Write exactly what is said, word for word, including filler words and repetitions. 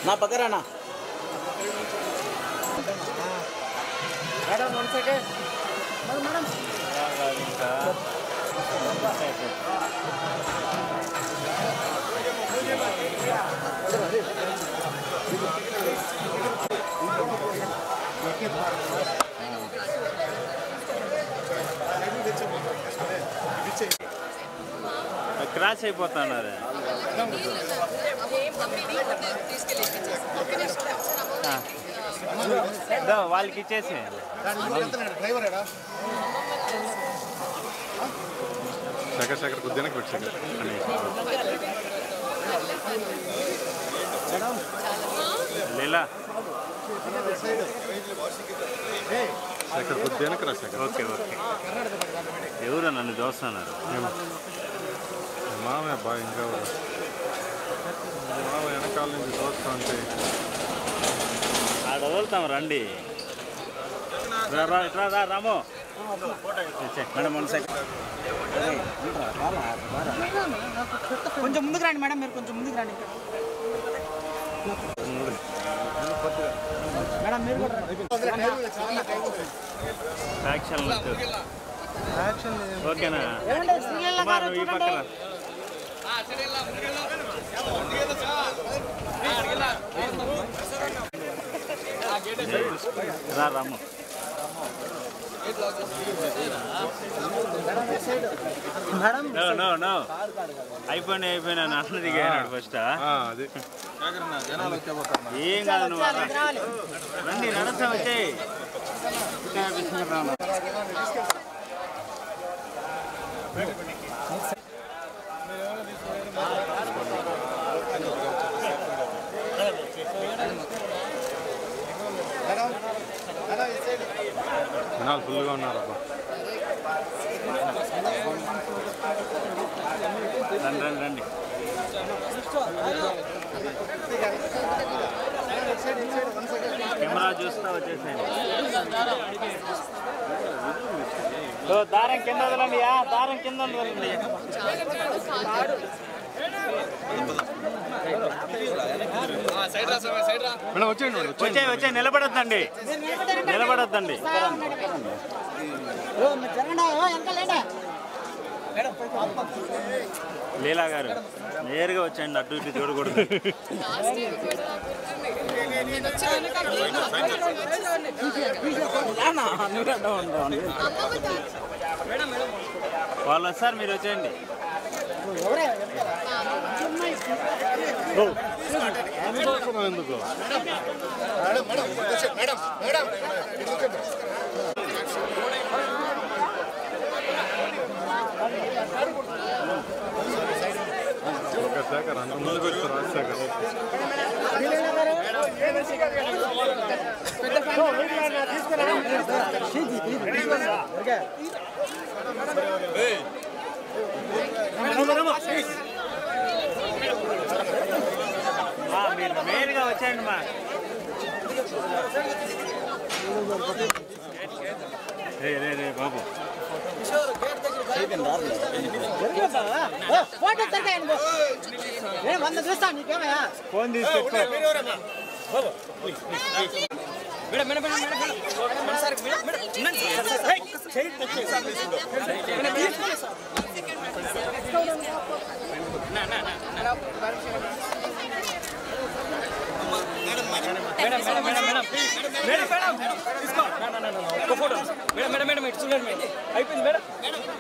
నా పక్కరానా madam one second madam crash అయిపోతున్నారు వాళ్ళకి ఇచ్చేసి శేఖర్ శేఖర్ కొద్దిగా పెట్టు శేఖర్ లీలా శేఖర్ కొద్దిగా రా శేఖర్ ఓకే ఓకే ఎవరు నన్ను చూస్తున్నారు మామయ్య బాగా ఇంకా మామ వెనకాల నుంచి చూస్తా ఉంటే ఆడ వదులుతాం రండి రామో మేడం వన్ సెకండ్ కొంచెం ముందుకు రండి మేడం మీరు కొంచెం ముందుకు రండి మేడం మీరు యాక్షన్ ఓకేనా ఈ పక్కన రా రాము అయిపోయినా అయిపోయినా అన్న దిగాడు ఫస్ట్ ఏం కాదు నువ్వు రండి నడస్తా వచ్చాయి జనాలు ఫుల్గా ఉన్నారు అబ్బా రండి రండి రండి కెమెరా చూస్తా వచ్చేసేయండి దారం కింద వదలండి దారం కింద వదలండి వచ్చాయి వచ్చాయి నిలబడొద్దండి నిలబడొద్దండి లీలా గారు నేరుగా వచ్చాయండి అటు ఇటు చూడకూడదు వాళ్ళు వస్తారు మీరు వచ్చేయండి ఎందుకు శేఖర్ అంత ముందుకు వచ్చి రాజశేఖర్ మీరు మెయిన్గా వచ్చేయండి మా రే రే రే బాబు ఫోన్ తీసుకొచ్చి madam madam madam madam madam madam తీసుకో మేడం మేడం మేడం మేడం ఇటు చూడండి మేడం అయిపోయింది మేడం